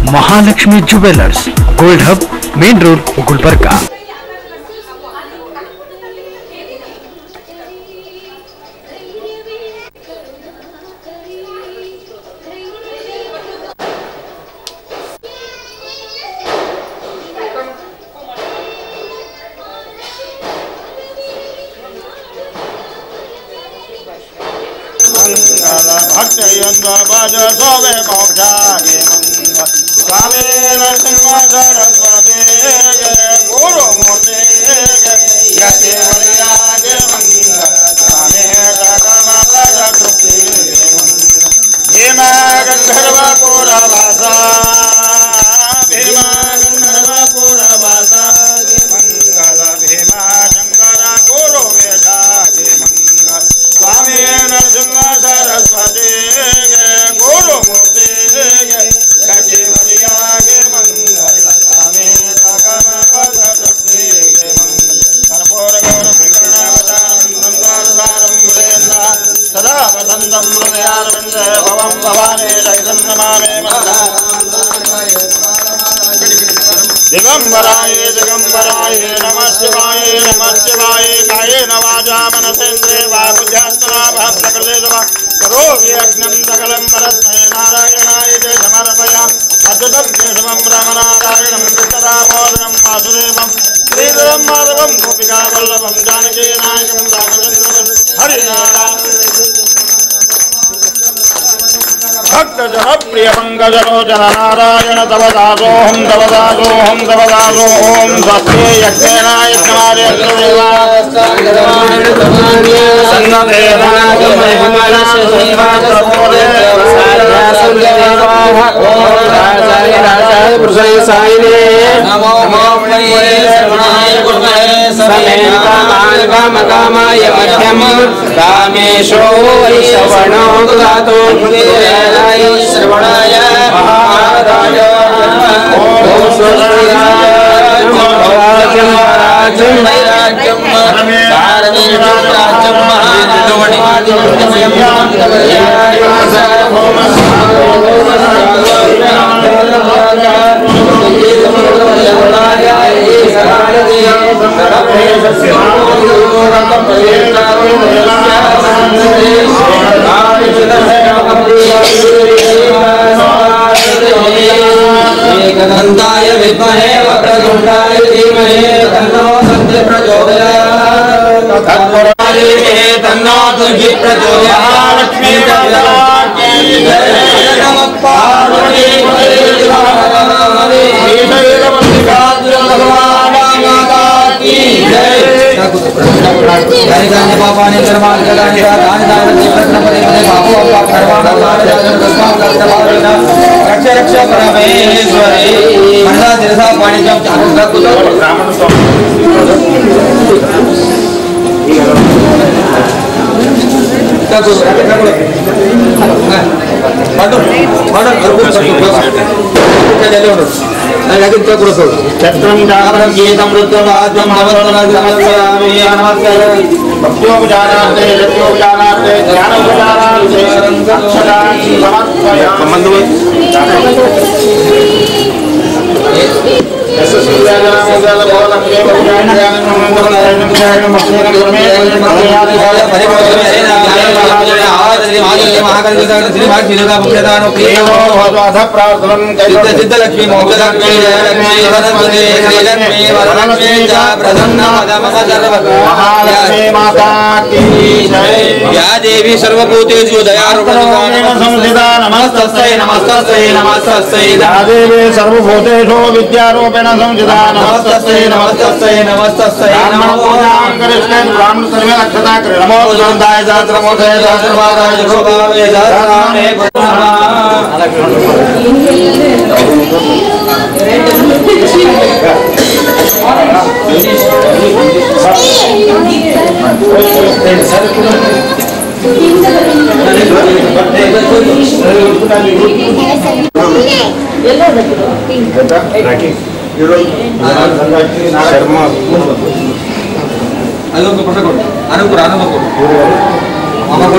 Mahalakshmi jewellers, gold hub, main road, Gulbarga. दिगंबराय दिगंबराय नमः शिवाय कायेन वाचा मनसेन्द्रिये वा बुद्ध्यात्मना वा प्रकृतिर्वा करोमि यज्ञं सकलं परस्मै नारायणाय ते समर्पयामि अच्युतं केशवं रामनारायणं कृष्णदामोदरं वासुदेवं श्रीधरं माधवं गोपिकावल्लभं जानकीनायकं रामचन्द्रं हरिनारायण भक्त जन प्रिय पंकजलोचन नारायण तव दासोऽहं तव दासोऽहं तव दासोऽहं स्वस्ते यज्ञेन यज्ञमार्यदेवा कामेशो वैश्रवणो ददातु श्रवणाय महाराज ओम एकदन्ताय विद्महे वक्रतुण्डाय धीमहि तन्नो सन्ति प्रचोदयात् तन्नो दुर्गि प्रचोदयात् लक्ष्मी की जय नमः पार्वती भगवान माता की जय गानि पापानि कर्माणि जलानि दानि दानि प्रश्नपदे बापू अप्पा कर्माणि तस्मात् कर्तव्येन रक्ष रक्ष परमेश्वरी मंडा दिरसा पाणी जब चालू रखो ब्राह्मण चक्रम जागरण गीतम रुद्रवाद्यम नवरत्नामि नमस्कार भक्त्योपचारार्थे यज्ञोपचारार्थे ज्ञानोपचारार्थे अक्षराणि समर्पयामि सिद्धलक्ष्मी या देवी सर्वभूतेषु दयारूपेण संस्थिता नमस्तस्यै नमस्तस्यै नमस्तस्यै या देवी सर्वभूतेषु विद्यारूपेण संस्थिता नमस्तस्यै नमस्तस्यै नमस्तस्यै नमो कृष्णे ब्राह्मण सर्वे अक्षता नमो गोविन्दाय सहस्रमोधाय सहस्रपादाय जगोभावे सहस्रनामे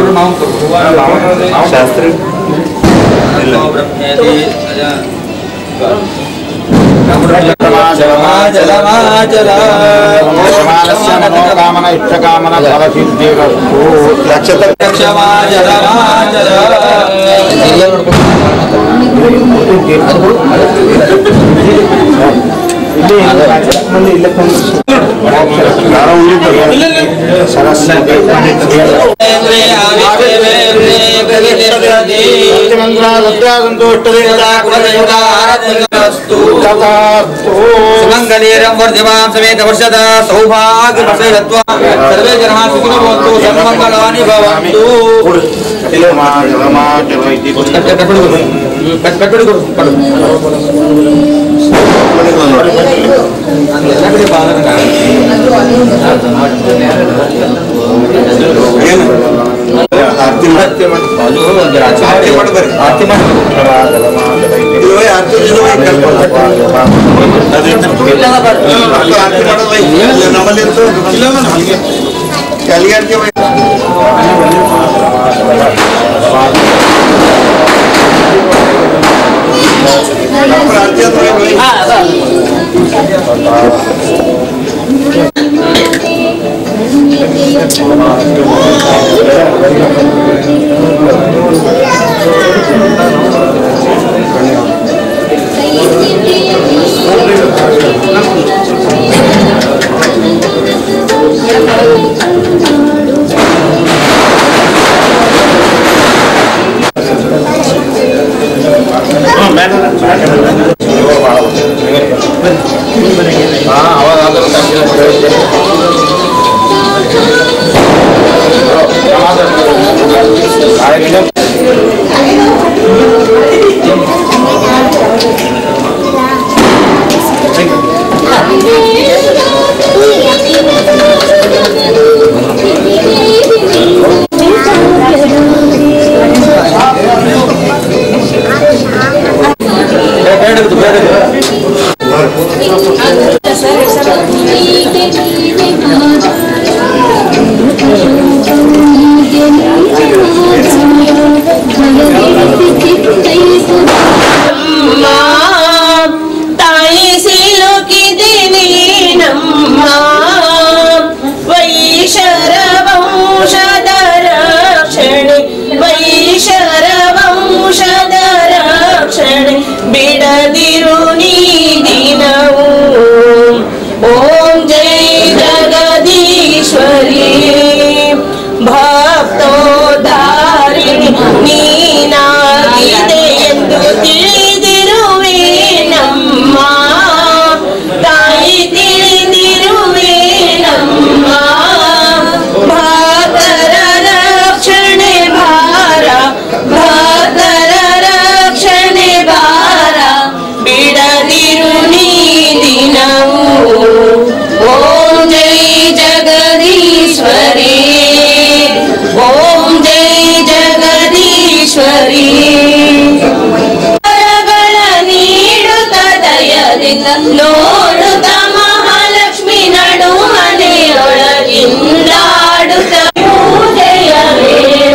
शास्त्री मनोकामना इष्टकामना फलसिद्धिरस्तु सुमंगलीरं वर्धमान समेत वर्षदा सौभाग्य वर्षयत्वा सर्वे जनाः सुखिनो भवन्तु सर्वमङ्गलानि भवन्तु ನೋಡುತ್ತ ಮಹಾಲಕ್ಷ್ಮಿ ನಡು ಮನೆಯೊಳಗಿಂದಾಡುತ್ತ ಪೂಜೆಯವೇ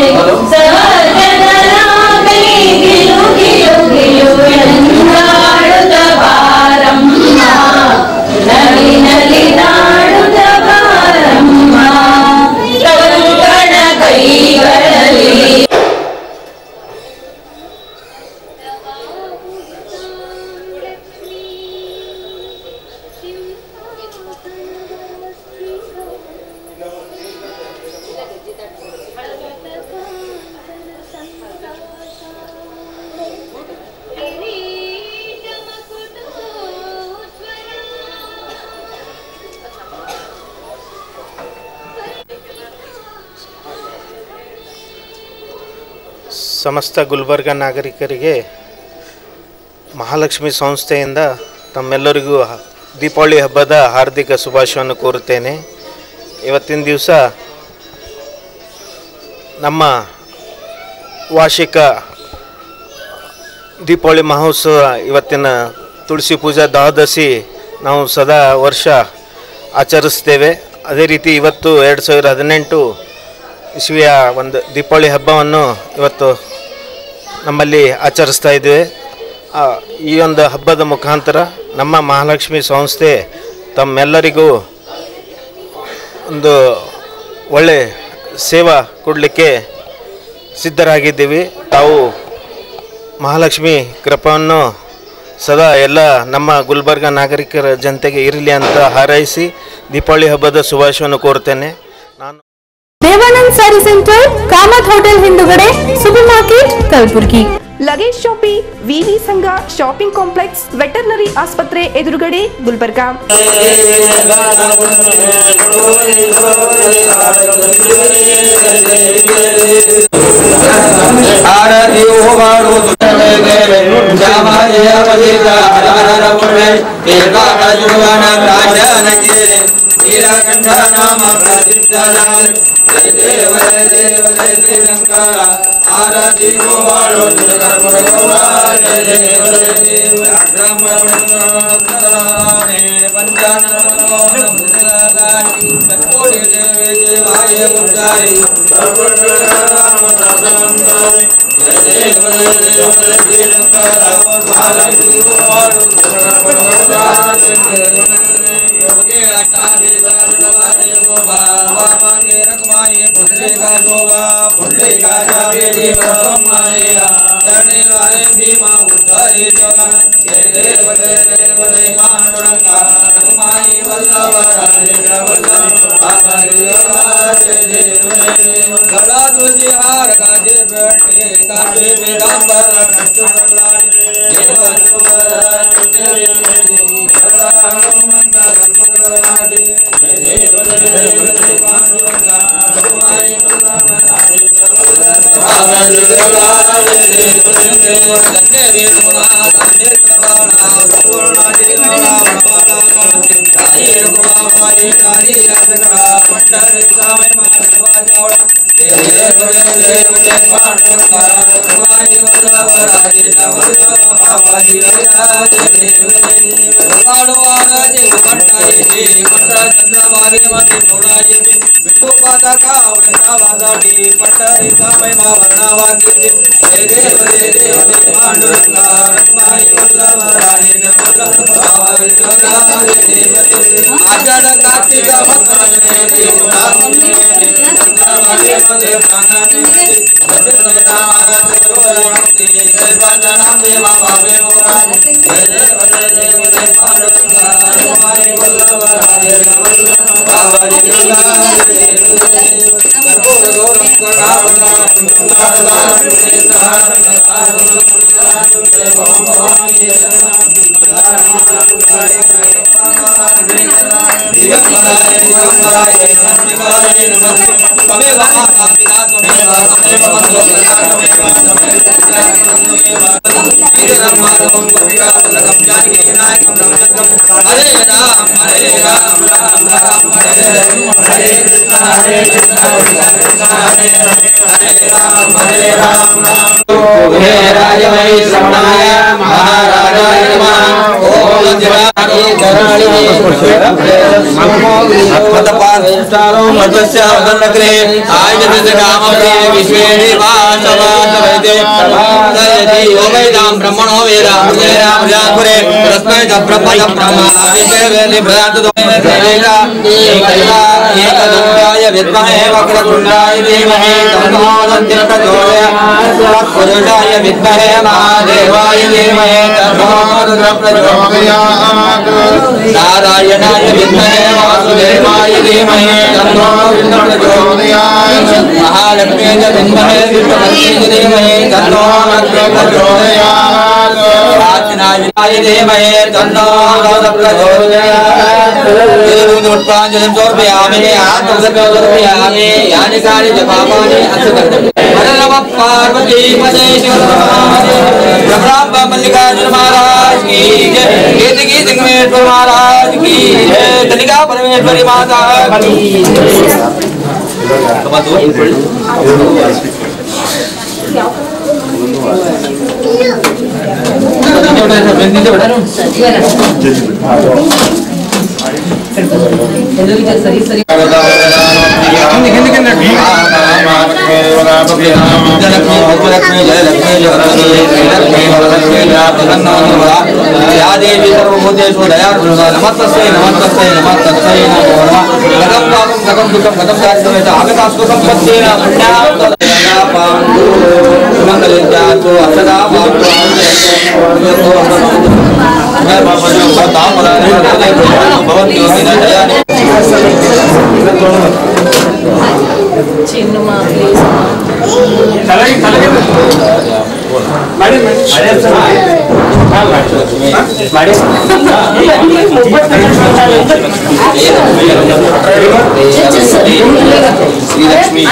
ಸಹಜನರ ಗಿಲು ಗಿಲು ಗಿಲು ಎಂದಾಡುತ್ತ ಬಾರಮ್ಮ ನಲಿ ನಲಿ ನಾಡುತ್ತ ಬಾರಮ್ಮ ಕಂಕಣ ಕೈಗಳಲ್ಲಿ ಸಮಸ್ತ ಗುಲ್ಬರ್ಗ ನಾಗರಿಕರಿಗೆ ಮಹಾಲಕ್ಷ್ಮಿ ಸಂಸ್ಥೆಯಿಂದ ತಮ್ಮೆಲ್ಲರಿಗೂ ದೀಪಾವಳಿ ಹಬ್ಬದ ಹಾರ್ದಿಕ ಶುಭಾಶಯವನ್ನು ಕೋರುತ್ತೇನೆ. ಇವತ್ತಿನ ದಿವಸ ನಮ್ಮ ವಾರ್ಷಿಕ ದೀಪಾವಳಿ ಮಹೋತ್ಸವ, ಇವತ್ತಿನ ತುಳಸಿ ಪೂಜಾ ದ್ವಾದಶಿ ನಾವು ಸದಾ ವರ್ಷ ಆಚರಿಸ್ತೇವೆ. ಅದೇ ರೀತಿ ಇವತ್ತು 2018 ಇಸ್ವಿಯ ಒಂದು ದೀಪಾವಳಿ ಹಬ್ಬವನ್ನು ಇವತ್ತು ನಮ್ಮಲ್ಲಿ ಆಚರಿಸ್ತಾ ಇದ್ದೇವೆ. ಈ ಒಂದು ಹಬ್ಬದ ಮುಖಾಂತರ ನಮ್ಮ ಮಹಾಲಕ್ಷ್ಮಿ ಸಂಸ್ಥೆ ತಮ್ಮೆಲ್ಲರಿಗೂ ಒಂದು ಒಳ್ಳೆ ಸೇವಾ ಕೊಡಲಿಕ್ಕೆ ಸಿದ್ಧರಾಗಿದ್ದೀವಿ. ತಾವು ಮಹಾಲಕ್ಷ್ಮಿ ಕೃಪೆಯನ್ನು ಸದಾ ಎಲ್ಲ ನಮ್ಮ ಗುಲ್ಬರ್ಗ ನಾಗರಿಕರ ಜನತೆಗೆ ಇರಲಿ ಅಂತ ಹಾರೈಸಿ ದೀಪಾವಳಿ ಹಬ್ಬದ ಶುಭಾಶಯವನ್ನು ಕೋರ್ತೇನೆ. ನಾನು ದೇವಾನಂದ್ ಸ್ಯಾರಿ ಸೆಂಟರ್, ಕಾಮತ್ ಹೋಟೆಲ್ ಹಿಂದುಗಡೆ, super market, Kalaburagi. Luggage shoppe, VV ಸಂಘ ಶಾಪಿಂಗ್ ಕಾಂಪ್ಲೆಕ್ಸ್, ವೆಟರ್ನರಿ ಆಸ್ಪತ್ರೆ ಎದುರುಗಡೆ, ಗುಲ್ಬರ್ಗಾ. ब्रह्मणो वेदापुरे तस्मै ब्रह्म एकदन्ताय विद्महे वक्रतुण्डाय धीमहि तन्नो दन्तिः प्रचोदयात् पुरुषाय विद्महे महादेवाय धीमहि तन्नो रुद्रः प्रचोदयात् नारायणाय विद्महे वासुदेवाय धीमहि तन्नो विष्णुः प्रचोदयात् महालक्ष्मी च विद्महे विष्णुपत्नी धीमहि तन्नो लक्ष्मी प्रचोदयात् प्राचीनाय धीमहि तन्नो गौतमः प्रचोदयात् उत्पाञ्जलिं समर्पयामि आत्मसमर्पयामि यानि कानि च पापानि अस्तु नमः पार्वती पते ब्रह्मा मल्लिकार्जुन महाराज की जय गीत गीत गणेश्वर महाराज की जय कनिका परमेश्वरी माता की या देवी सर्वभूतेषु दयार्द्रा नमस्तस्यै नमस्तस्यै नमस्तस्यै नमो नमः गतं पापं गतं दुःखं गतं दारिद्र्यं आगतास्तु सम्पत्तेन पुण्यापान्तु मंगलत्यास्तु अक्षदा पान्तु श्रीलक्ष्मी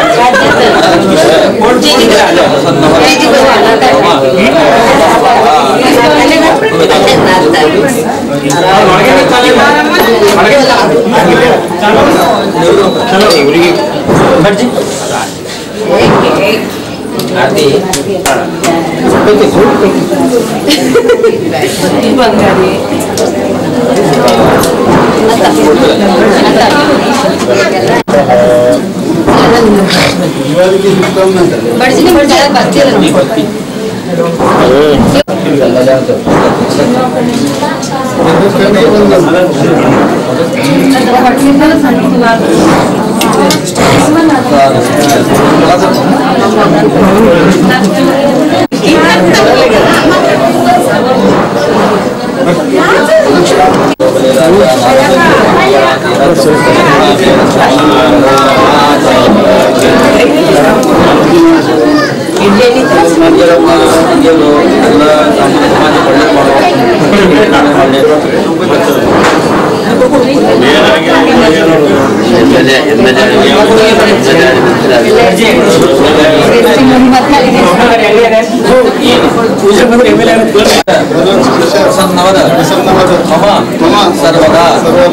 सर्वदा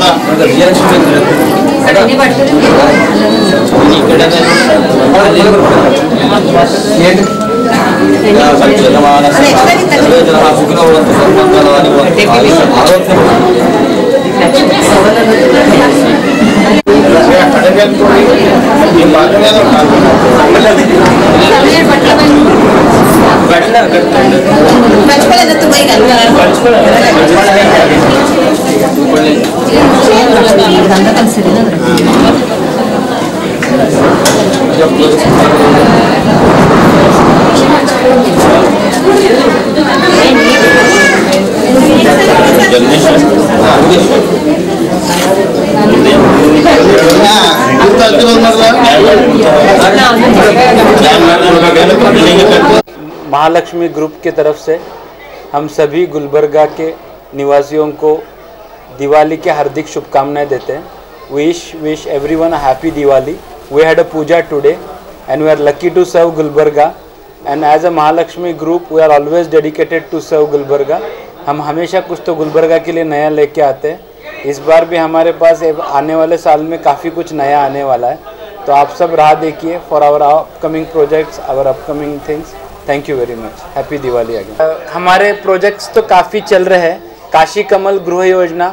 महालक्ष्मी ग्रुप की तरफ से हम सभी गुलबर्गा के निवासियों को दिवाली के हार्दिक शुभकामनाएं देते हैं. Wish everyone a happy Diwali. We had a puja today and we are lucky to serve Gulbarga, and as a Mahalakshmi group we are always dedicated to serve Gulbarga. हम हमेशा कुछ तो गुलबर्गा के लिए नया लेके आते हैं. इस बार भी हमारे पास आने वाले साल में काफ़ी कुछ नया आने वाला है, तो आप सब राह देखिए for our upcoming projects, our upcoming things. Thank you very much. Happy Diwali again. हमारे प्रोजेक्ट्स तो काफ़ी चल रहे हैं. काशी कमल गृह योजना,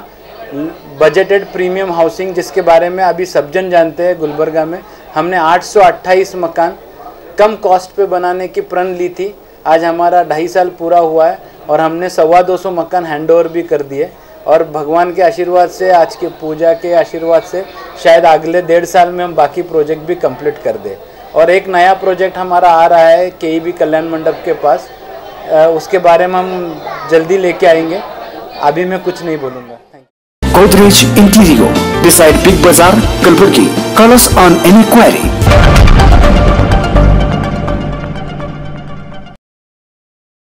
बजटेड प्रीमियम हाउसिंग, जिसके बारे में अभी सब जन जानते हैं. गुलबर्गा में हमने 828 मकान कम कॉस्ट पे बनाने की प्रण ली थी. आज हमारा 2.5 साल पूरा हुआ है और हमने 225 मकान हैंडओवर भी कर दिए. और भगवान के आशीर्वाद से, आज के पूजा के आशीर्वाद से शायद अगले 1.5 साल में हम बाकी प्रोजेक्ट भी कंप्लीट कर दें. और एक नया प्रोजेक्ट हमारा आ रहा है केईबी कल्याण मंडप के पास, उसके बारे में हम जल्दी लेके आएंगे. अभी मैं कुछ नहीं बोलूँगा. Godrej Interior beside Big Bazaar, Kalburgi. Call us on any query.